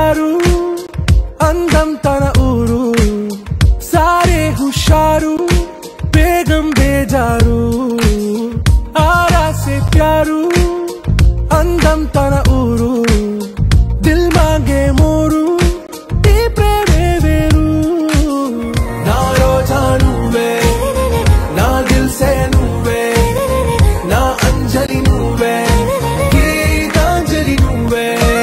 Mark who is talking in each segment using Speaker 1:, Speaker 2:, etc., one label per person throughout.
Speaker 1: प्यारू अंदम तन ऊरू सारे हुशारू बेगम बेजारू आरा से प्यारू अंदम तन ऊरू दिल मांगे मोरू ती प्रेमे वेरू ना रोजा नुवे ना दिल से नुवे ना अंजलि नुवे गीतांजलि नुवे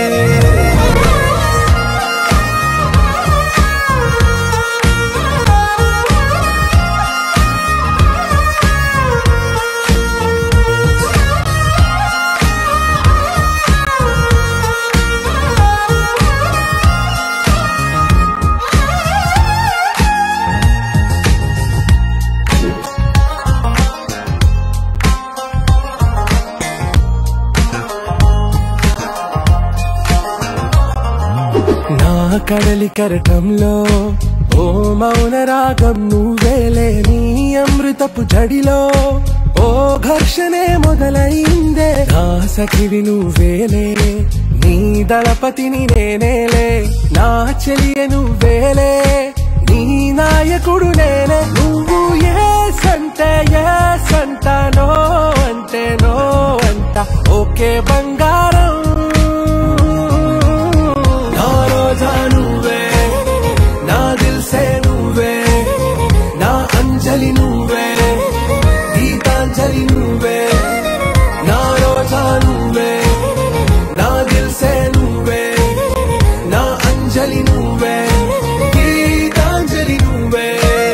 Speaker 1: కడలి కరటంలో ఓ మౌన రాగం నువ్వేలే నీ అమృతపు జడిలో ఓ ఘర్షణే మొదలైందే నా సఖివి నువ్వేలే నీ దళపతిని నేనేలే నా చెలియ నువ్వేలే నీ నాయకుడు నేనే నువ్వు ఏ సంట నో అంటే నో అంట ఓకే బంగారం నువ్వే నా దిల్ సే నువ్వే నా అంజలి నువ్వే గీతాంజలి నువ్వే నా రోజా నువ్వే నా దిల్ సే నువ్వే నా అంజలి నువ్వే గీతాంజలి నువ్వే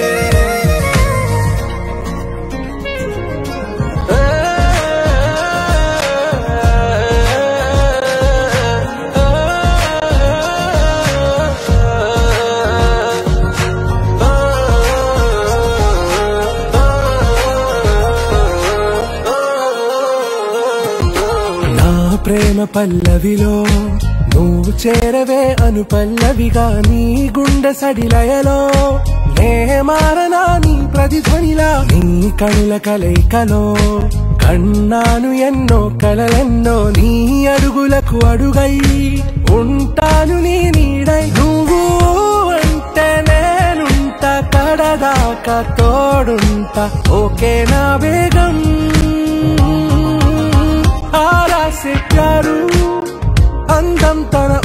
Speaker 1: ప్రేమ పల్లవిలో నువ్వు చేరవే అను పల్లవిగా నీ గుండె సడిలయలో నే మారనా నీ ప్రతిధ్వనిలా నీ కనుల కలయికలో కన్నాను ఎన్నో కలలెన్నో నీ అడుగులకు అడుగై ఉంటాను నీ నీడై నువ్వు అంటే నేనుంట కడదాకా తోడుంటా ఓకే నా వేగం आरा से प्यारू अंदम तन